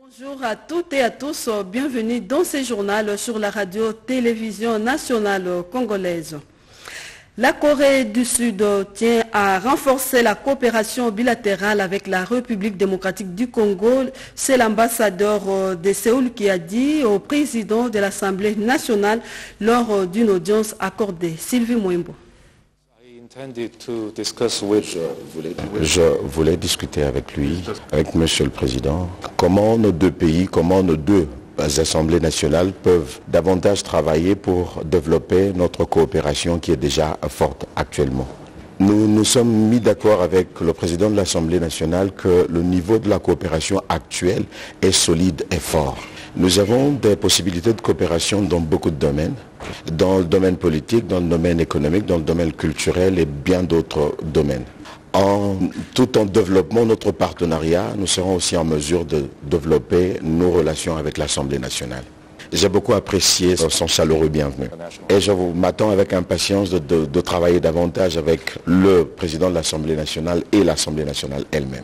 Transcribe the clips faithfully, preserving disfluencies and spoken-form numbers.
Bonjour à toutes et à tous, bienvenue dans ce journal sur la radio-télévision nationale congolaise. La Corée du Sud tient à renforcer la coopération bilatérale avec la République démocratique du Congo. C'est l'ambassadeur de Séoul qui a dit au président de l'Assemblée nationale lors d'une audience accordée. Sylvie Mouimbo. Je voulais discuter avec lui, avec Monsieur le Président, comment nos deux pays, comment nos deux assemblées nationales peuvent davantage travailler pour développer notre coopération qui est déjà forte actuellement. Nous nous sommes mis d'accord avec le président de l'Assemblée nationale que le niveau de la coopération actuelle est solide et fort. Nous avons des possibilités de coopération dans beaucoup de domaines, dans le domaine politique, dans le domaine économique, dans le domaine culturel et bien d'autres domaines. En, tout en développant notre partenariat, nous serons aussi en mesure de développer nos relations avec l'Assemblée nationale. J'ai beaucoup apprécié son chaleureux bienvenu et je m'attends avec impatience de, de, de travailler davantage avec le président de l'Assemblée nationale et l'Assemblée nationale elle-même.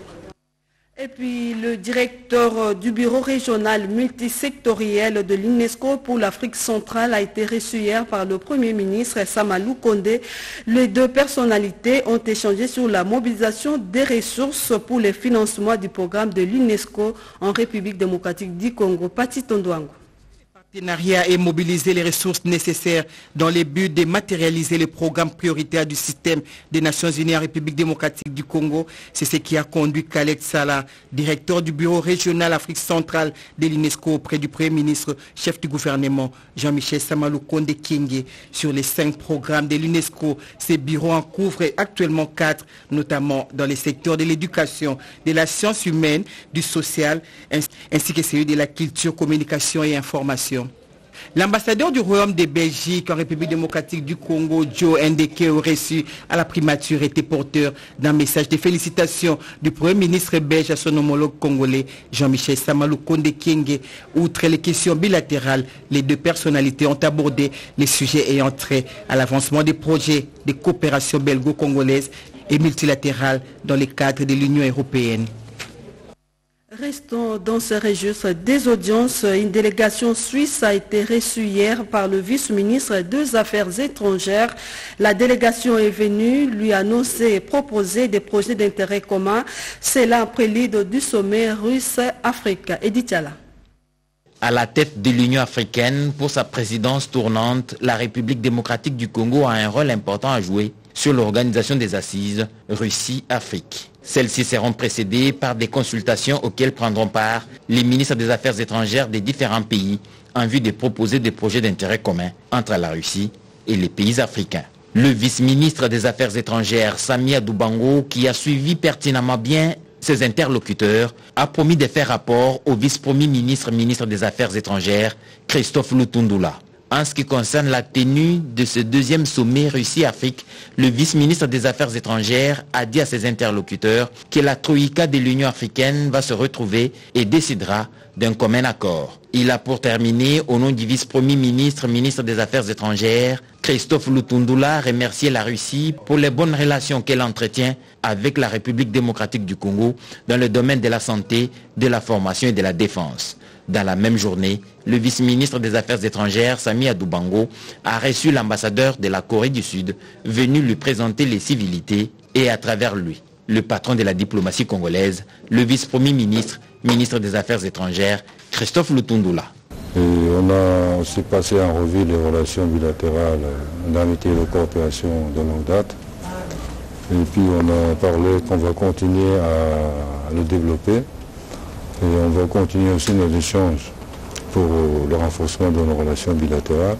Et puis le directeur du bureau régional multisectoriel de l'UNESCO pour l'Afrique centrale a été reçu hier par le Premier ministre Samalou Kondé. Les deux personnalités ont échangé sur la mobilisation des ressources pour le financement du programme de l'UNESCO en République démocratique du Congo. Pati Tondouango. Partenariat et mobiliser les ressources nécessaires dans le but de matérialiser le programme prioritaire du système des Nations Unies en République démocratique du Congo. C'est ce qui a conduit Khaled Salah, directeur du bureau régional Afrique centrale de l'UNESCO auprès du Premier ministre, chef du gouvernement Jean-Michel Samalou Kondé Kyenge. Sur les cinq programmes de l'UNESCO, ces bureaux en couvrent actuellement quatre, notamment dans les secteurs de l'éducation, de la science humaine, du social, ainsi que celui de la culture, communication et information. L'ambassadeur du Royaume de Belgique en République démocratique du Congo, Joe Ndeke, reçu à la primature, était porteur d'un message de félicitations du Premier ministre belge à son homologue congolais, Jean-Michel Samalou Kondé Kyenge. Outre les questions bilatérales, les deux personnalités ont abordé les sujets ayant trait à l'avancement des projets de coopération belgo-congolaise et multilatérale dans le cadre de l'Union européenne. Restons dans ce registre des audiences. Une délégation suisse a été reçue hier par le vice-ministre des Affaires étrangères. La délégation est venue lui annoncer et proposer des projets d'intérêt commun. C'est là un prélude du sommet russe-Afrique. Edith Yala. À la tête de l'Union africaine, pour sa présidence tournante, la République démocratique du Congo a un rôle important à jouer sur l'organisation des assises Russie-Afrique. Celles-ci seront précédées par des consultations auxquelles prendront part les ministres des Affaires étrangères des différents pays en vue de proposer des projets d'intérêt commun entre la Russie et les pays africains. Le vice-ministre des Affaires étrangères, Sami Adoubango, qui a suivi pertinemment bien ses interlocuteurs, a promis de faire rapport au vice-premier ministre, ministre des Affaires étrangères, Christophe Lutundula. En ce qui concerne la tenue de ce deuxième sommet Russie-Afrique, le vice-ministre des Affaires étrangères a dit à ses interlocuteurs que la troïka de l'Union africaine va se retrouver et décidera d'un commun accord. Il a pour terminer, au nom du vice-premier ministre, ministre des Affaires étrangères, Christophe Lutundula, remercié la Russie pour les bonnes relations qu'elle entretient avec la République démocratique du Congo dans le domaine de la santé, de la formation et de la défense. Dans la même journée, le vice-ministre des Affaires étrangères, Sami Adoubango, a reçu l'ambassadeur de la Corée du Sud, venu lui présenter les civilités et à travers lui, le patron de la diplomatie congolaise, le vice-premier ministre, ministre des Affaires étrangères, Christophe Lutundula. Et on a aussi passé en revue les relations bilatérales d'amitié et de coopération de longue date. Et puis on a parlé qu'on va continuer à le développer. Et on va continuer aussi nos échanges pour le renforcement de nos relations bilatérales.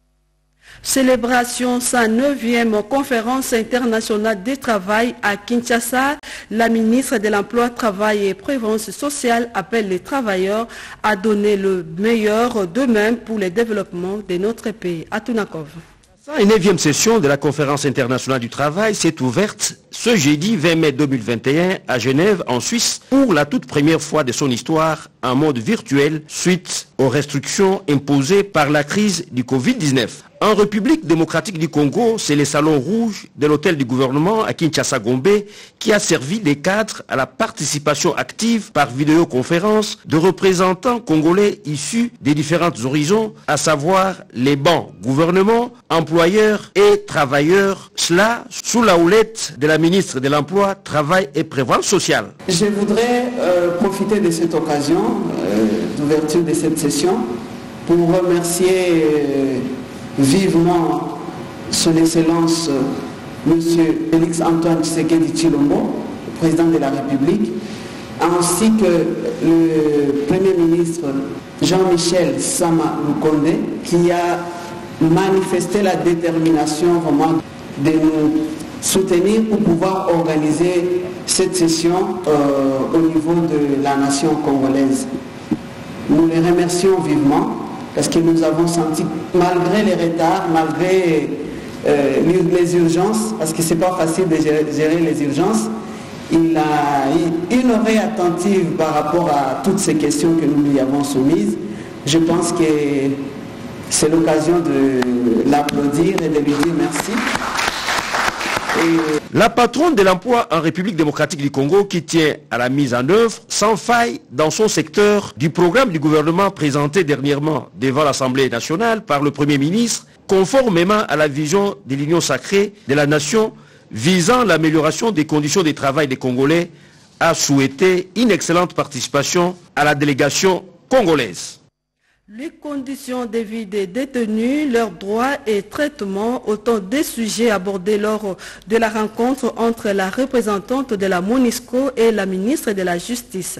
Célébration sa neuvième conférence internationale du travail à Kinshasa. La ministre de l'Emploi, Travail et Prévoyance sociale appelle les travailleurs à donner le meilleur d'eux-mêmes pour le développement de notre pays. À Tunakov. La neuvième session de la conférence internationale du travail s'est ouverte ce jeudi vingt mai deux mille vingt et un à Genève, en Suisse, pour la toute première fois de son histoire en mode virtuel suite aux restrictions imposées par la crise du Covid dix-neuf. En République démocratique du Congo, c'est le salon rouge de l'hôtel du gouvernement à Kinshasa-Gombe qui a servi les cadres à la participation active par vidéoconférence de représentants congolais issus des différents horizons, à savoir les bancs gouvernement, employeurs et travailleurs, cela sous la houlette de la ministre de l'Emploi, Travail et Prévoyance sociale. Je voudrais euh, profiter de cette occasion euh, d'ouverture de cette session pour remercier euh, vivement son Excellence euh, M. Félix Antoine Tshisekedi Tshilombo, président de la République, ainsi que le Premier ministre Jean-Michel Sama Lukonde, qui a manifesté la détermination vraiment de nous soutenir pour pouvoir organiser cette session euh, au niveau de la nation congolaise. Nous les remercions vivement parce que nous avons senti, malgré les retards, malgré euh, les urgences, parce que ce n'est pas facile de gérer, gérer les urgences, il a une oreille attentive par rapport à toutes ces questions que nous lui avons soumises. Je pense que c'est l'occasion de l'applaudir et de lui dire merci. Et la patronne de l'emploi en République démocratique du Congo qui tient à la mise en œuvre sans faille dans son secteur du programme du gouvernement présenté dernièrement devant l'Assemblée nationale par le Premier ministre, conformément à la vision de l'Union sacrée de la nation visant l'amélioration des conditions de travail des Congolais, a souhaité une excellente participation à la délégation congolaise. Les conditions de vie des détenus, leurs droits et traitements, autant des sujets abordés lors de la rencontre entre la représentante de la MONUSCO et la ministre de la Justice.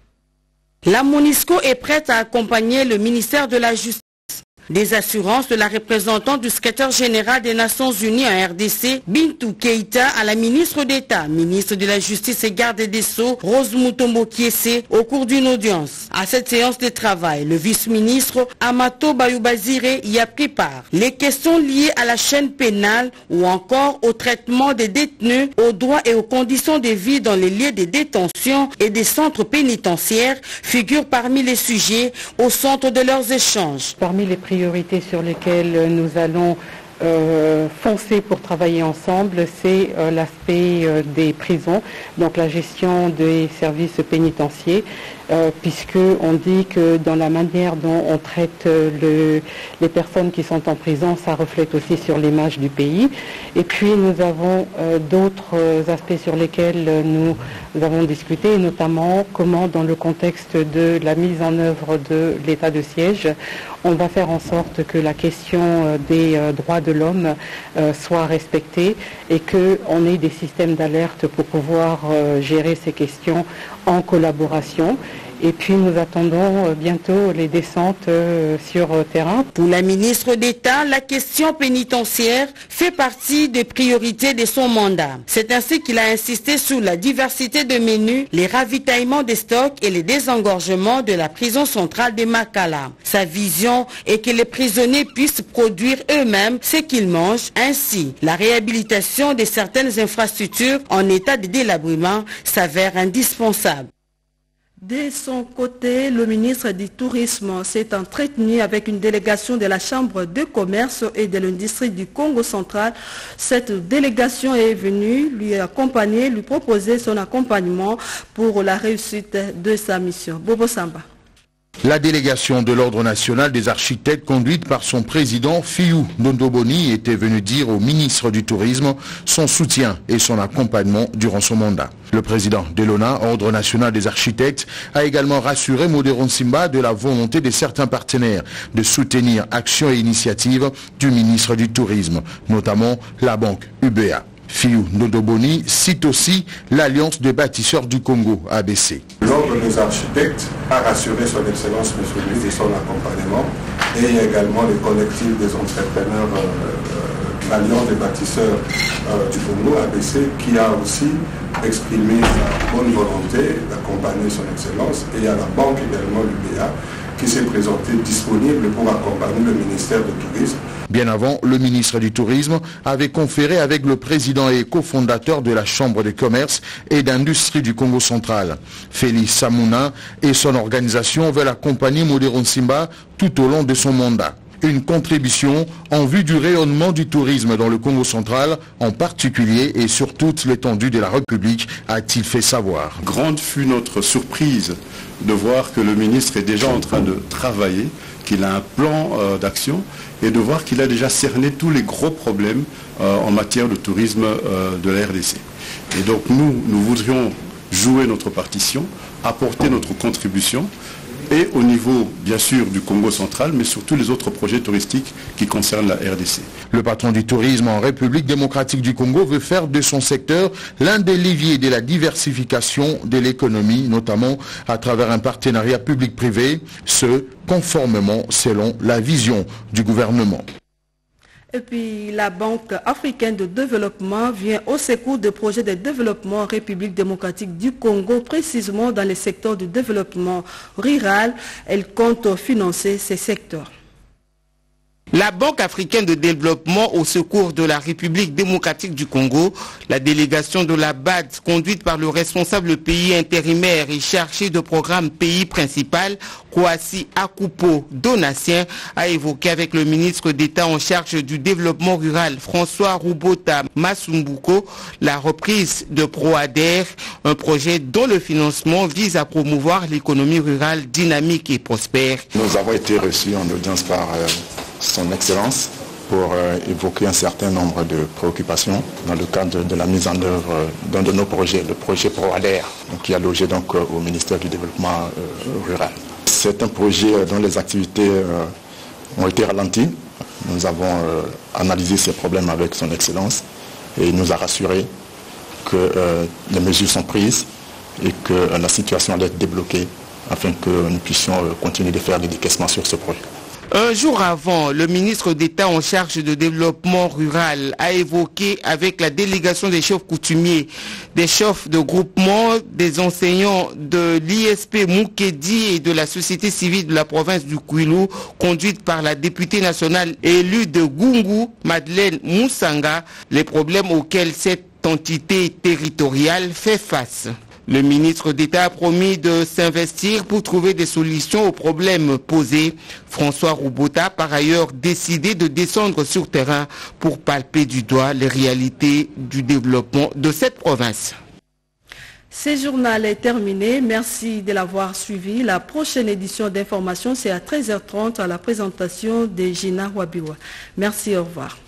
La MONUSCO est prête à accompagner le ministère de la Justice. Des assurances de la représentante du secrétaire général des Nations Unies en R D C, Bintou Keïta, à la ministre d'État, ministre de la Justice et garde des Sceaux, Rose Mutombo Kiese, au cours d'une audience. À cette séance de travail, le vice-ministre Amato Bayoubazire y a pris part. Les questions liées à la chaîne pénale ou encore au traitement des détenus, aux droits et aux conditions de vie dans les lieux de détention et des centres pénitentiaires figurent parmi les sujets au centre de leurs échanges. Parmi les priorités sur lesquelles nous allons euh, foncer pour travailler ensemble, c'est euh, l'aspect euh, des prisons, donc la gestion des services pénitentiaires, euh, puisqu'on dit que dans la manière dont on traite le, les personnes qui sont en prison, ça reflète aussi sur l'image du pays. Et puis nous avons euh, d'autres aspects sur lesquels nous, nous avons discuté, notamment comment dans le contexte de la mise en œuvre de l'état de siège, on va faire en sorte que la question des euh, droits de l'homme euh, soit respectée et qu'on ait des systèmes d'alerte pour pouvoir euh, gérer ces questions en collaboration. Et puis nous attendons bientôt les descentes sur terrain. Pour la ministre d'État, la question pénitentiaire fait partie des priorités de son mandat. C'est ainsi qu'il a insisté sur la diversité de menus, les ravitaillements des stocks et les désengorgements de la prison centrale de Makala. Sa vision est que les prisonniers puissent produire eux-mêmes ce qu'ils mangent. Ainsi, la réhabilitation de certaines infrastructures en état de délabrement s'avère indispensable. De son côté, le ministre du Tourisme s'est entretenu avec une délégation de la Chambre de commerce et de l'industrie du Congo central. Cette délégation est venue lui accompagner, lui proposer son accompagnement pour la réussite de sa mission. Bobo Samba. La délégation de l'Ordre national des architectes, conduite par son président Fiyou Ndondoboni, était venue dire au ministre du Tourisme son soutien et son accompagnement durant son mandat. Le président de l'O N A, Ordre national des architectes, a également rassuré Modéron Simba de la volonté de certains partenaires de soutenir actions et initiatives du ministre du Tourisme, notamment la banque U B A. Fiyou Ndondoboni cite aussi l'Alliance des bâtisseurs du Congo, A B C. L'Ordre des architectes a rassuré son Excellence M. le ministre de son accompagnement et également les collectifs des entrepreneurs, euh, l'Alliance des bâtisseurs euh, du Congo, A B C, qui a aussi exprimé sa bonne volonté d'accompagner son Excellence, et il y a la banque également, l'U B A, qui s'est présentée disponible pour accompagner le ministère du Tourisme Bien avant, le ministre du Tourisme avait conféré avec le président et cofondateur de la Chambre de commerce et d'industrie du Congo central. Félix Samouna et son organisation veulent accompagner Modéron Simba tout au long de son mandat. Une contribution en vue du rayonnement du tourisme dans le Congo central, en particulier et sur toute l'étendue de la République, a-t-il fait savoir. Grande fut notre surprise de voir que le ministre est déjà en train de travailler, qu'il a un plan euh, d'action et de voir qu'il a déjà cerné tous les gros problèmes euh, en matière de tourisme euh, de la R D C. Et donc nous, nous voudrions jouer notre partition, apporter notre contribution, et au niveau, bien sûr, du Congo central, mais surtout les autres projets touristiques qui concernent la R D C. Le patron du tourisme en République démocratique du Congo veut faire de son secteur l'un des leviers de la diversification de l'économie, notamment à travers un partenariat public-privé, ce conformément selon la vision du gouvernement. Et puis la Banque africaine de développement vient au secours de projets de développement en République démocratique du Congo, précisément dans les secteurs du développement rural. Elle compte financer ces secteurs. La Banque africaine de développement au secours de la République démocratique du Congo, la délégation de la B A D conduite par le responsable pays intérimaire et chargé de programme pays principal, Kouassi Akupo Donatien, a évoqué avec le ministre d'État en charge du développement rural, François Roubota Masumbuko, la reprise de ProAder, un projet dont le financement vise à promouvoir l'économie rurale dynamique et prospère. Nous avons été reçus en audience par euh... Son Excellence pour euh, évoquer un certain nombre de préoccupations dans le cadre de la mise en œuvre euh, d'un de nos projets, le projet ProAder, qui a logé donc euh, au ministère du Développement euh, rural. C'est un projet euh, dont les activités euh, ont été ralenties. Nous avons euh, analysé ces problèmes avec Son Excellence et il nous a rassuré que euh, les mesures sont prises et que euh, la situation allait être débloquée afin que nous puissions euh, continuer de faire des décaissements sur ce projet. Un jour avant, le ministre d'État en charge de développement rural a évoqué avec la délégation des chefs coutumiers, des chefs de groupement, des enseignants de l'I S P Moukedi et de la société civile de la province du Kwilu, conduite par la députée nationale élue de Gungu, Madeleine Moussanga, les problèmes auxquels cette entité territoriale fait face. Le ministre d'État a promis de s'investir pour trouver des solutions aux problèmes posés. François Roubota a par ailleurs décidé de descendre sur terrain pour palper du doigt les réalités du développement de cette province. Ce journal est terminé. Merci de l'avoir suivi. La prochaine édition d'information, c'est à treize heures trente à la présentation de Gina Wabiwa. Merci, au revoir.